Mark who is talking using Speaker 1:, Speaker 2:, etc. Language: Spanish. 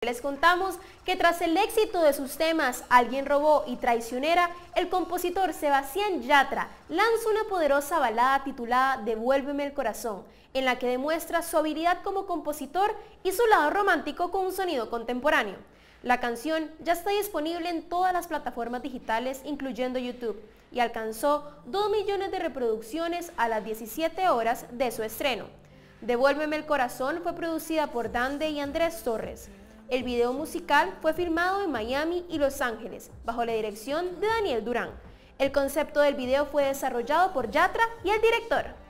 Speaker 1: Les contamos que tras el éxito de sus temas Alguien robó y Traicionera, el compositor Sebastián Yatra lanza una poderosa balada titulada Devuélveme el corazón, en la que demuestra su habilidad como compositor y su lado romántico con un sonido contemporáneo. La canción ya está disponible en todas las plataformas digitales, incluyendo YouTube, y alcanzó 2 millones de reproducciones a las 17 horas de su estreno. Devuélveme el corazón fue producida por Dande y Andrés Torres. El video musical fue filmado en Miami y Los Ángeles, bajo la dirección de Daniel Durán. El concepto del video fue desarrollado por Yatra y el director.